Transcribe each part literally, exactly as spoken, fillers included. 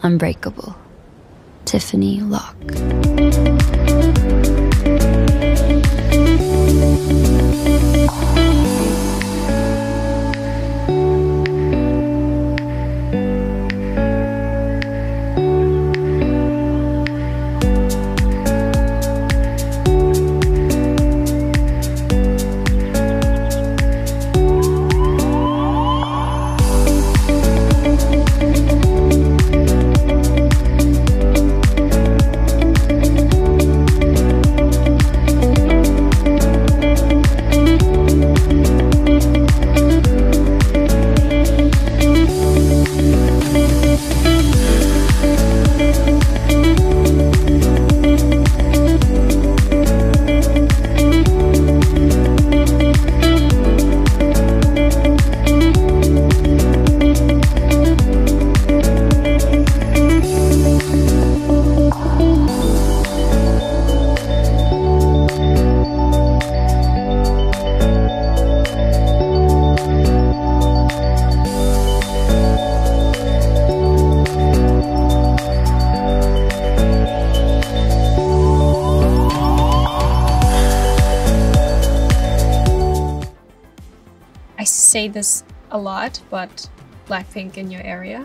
Unbreakable. Tiffany Locke. I say this a lot, but Blackpink in your area?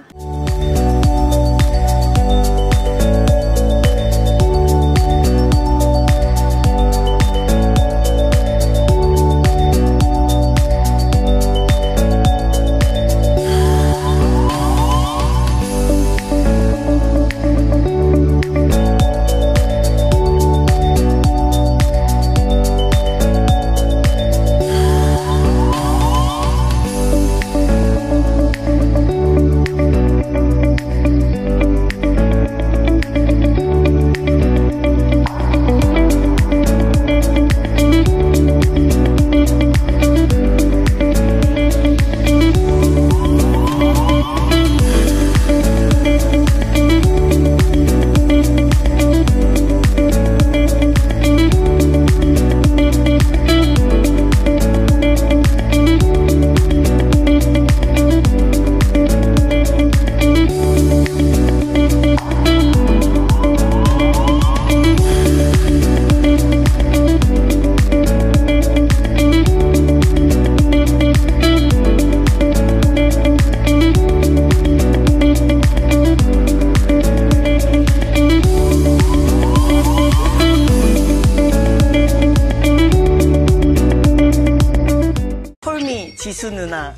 지수 누나.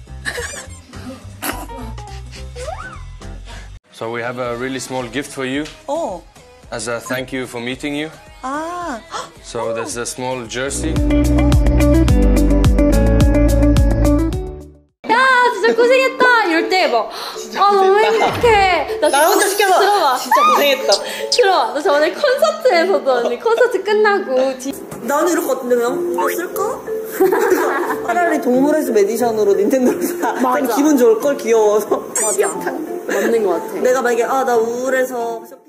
So we have a really small gift for you. Oh. As a thank you for meeting you. Ah. So there's a small jersey. 야, 진짜 고생했다. 이럴 때 막, 아 너무 행복해. 나, 나 혼자 시켜봐. 들어봐. 진짜 고생했다. 들어봐. 나 저번에 콘서트에서도 언니 콘서트 끝나고 지... 나는 이럴 것 같은데 그냥 이거 쓸까? 차라리 동물에서 메디션으로 닌텐도로 사. 맞아. 기분 좋을 걸 귀여워서. 맞아. 맞는 것 같아. 내가 만약에 아 나 우울해서